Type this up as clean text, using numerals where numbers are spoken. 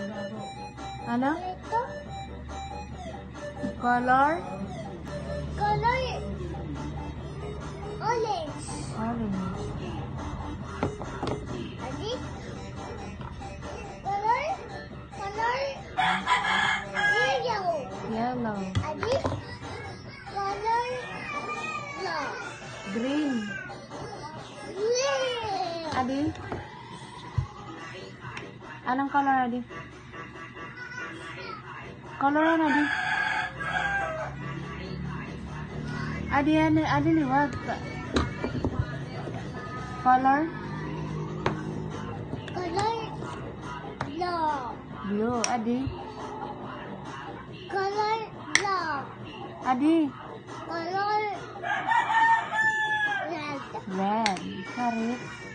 Ano? Ito. Color? Color orange. Orange. Adi? Color yellow. Yellow. Adi? Color black. Green. Green. Adi? Anong color, Adi? Color ano, Adi? Adi liwag. Color? Color black. Blue. Adi? Color black. Adi? Color red. Red. Karit.